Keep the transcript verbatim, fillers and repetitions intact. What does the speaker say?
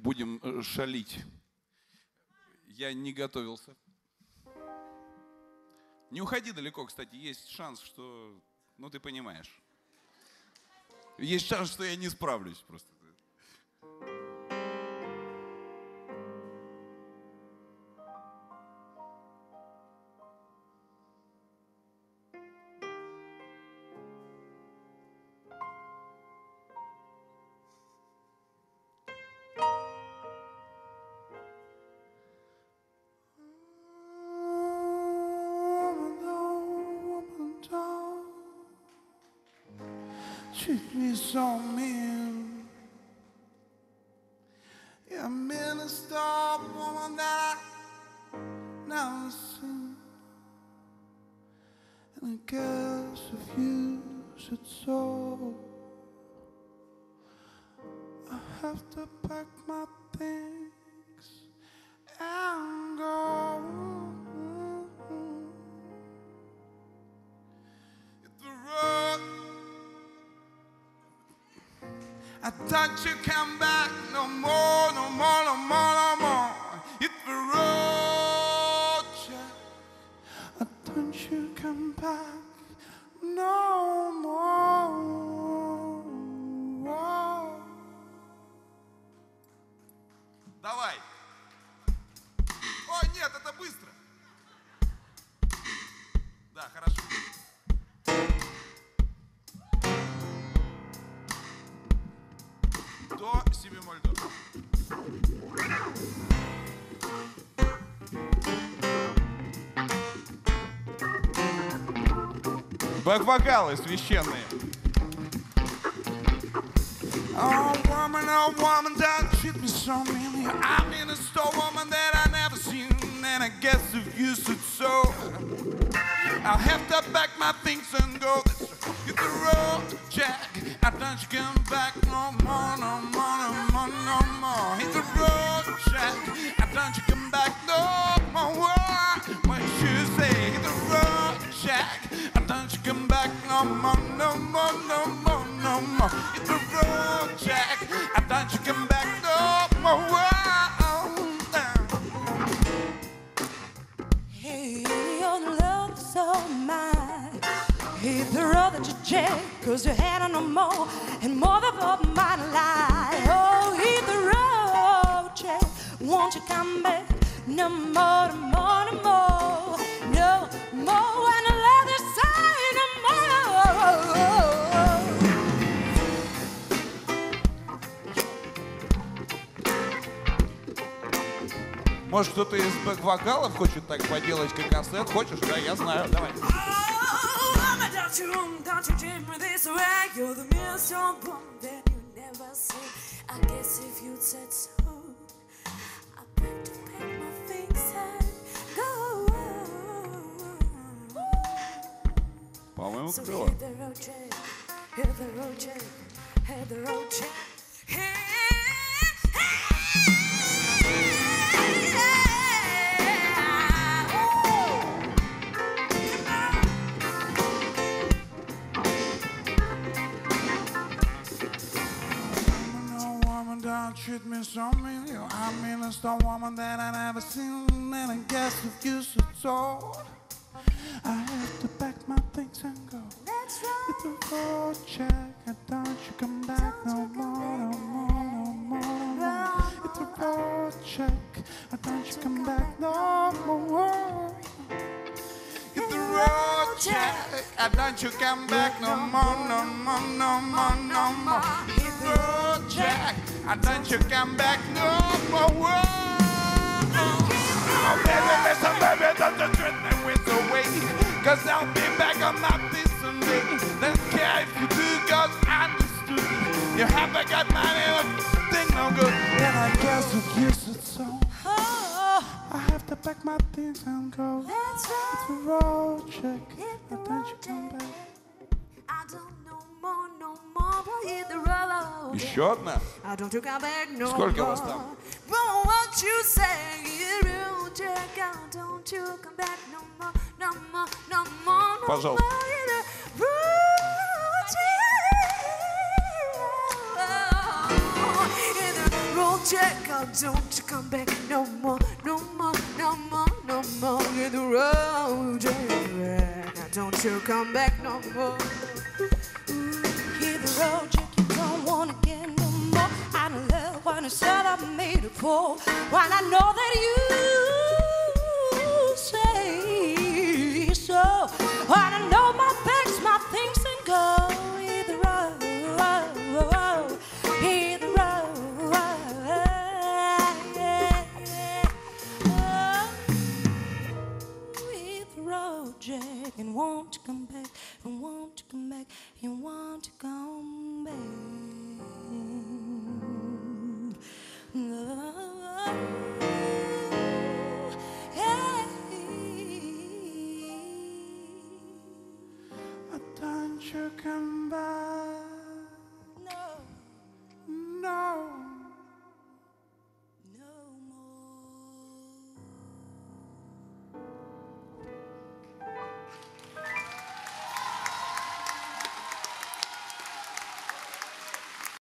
будем шалить. Я не готовился. Не уходи далеко, кстати, есть шанс, что... Ну, ты понимаешь. Есть шанс, что я не справлюсь просто. Treat me so mean. You're a minister, woman that I never seen. And I guess if you said so, I have to pack my things and go. Hit the road. I thought you come back no more, no more, no more, no more. Hit the road, Jack. I thought you come back no more. Давай. О, нет, это быстро. Да, хорошо. До си бемоль до. Бэк-вокалы священные. Oh, woman, oh, woman, that treat me so mean. I'm in a store, woman, that I never seen. And I guess if you said so, I'll have to pack my things and go. Hit the road, Jack. I don't you come back no more, no more, no more, no more. Hit the road, Jack. I don't you come back no more. What you say? Hit the road, Jack. I don't you come back no more, no more, no more, no more. Hit the road, Jack. I don't you come back no more. Hey, your love is all mine. Hit the road that you check, cause you had no more, and more than for my life. Oh, hit the road, check. Won't you come back? No more, no more, no more. No more when I love this side, no more. Может, кто-то из бэк-вокалов хочет так поделать, как концерт? Хочешь? Да, я знаю. Давай. Don't you, don't you treat me this way? You're the miserable one that you never see. I guess if you'd said so, I'd beg to pack my things and go. По-моему, So клево. hit the road, Jack. Hit the road, Jack. Hit the road, Jack. Hey, Don't treat me so mean. I'm in a store, woman that I never seen. And I guess if you said so, I have to pack my things and go. that's right. Hit the road, Jack. I don't you come back no more, no more, no more, no more. Hit the road, Jack. I don't you come back no more. Hit the road, Jack. I don't you come back no more, no more, no more, no more. Hit the road, Jack. I don't you come back no more. Oh, baby, listen, baby, don't you treat me with the way. Cause I'll be back on my feet someday. Don't care if you do, cause I understood. You haven't got money, thing no good. Then I guess if you said so, I have to pack my things and go. That's right. Hit the road, Jack. Hit the I don't you road, come Jack. back. I don't know more, no more, but hit the road. Еще одна? I don't you come back no Сколько more. вас там? But what you say, hit the road, Jack. I don't you come back no more, no more, no more, no Пожалуйста. more. Hit the road, Jack. Hit the road, Jack, oh, don't you come back no more, no more, no more, no more. Hit the road, Jack. Now don't you come back no more. Hit the road, Jack, you don't wanna get no more. I love when it's all I made it for. When I know that you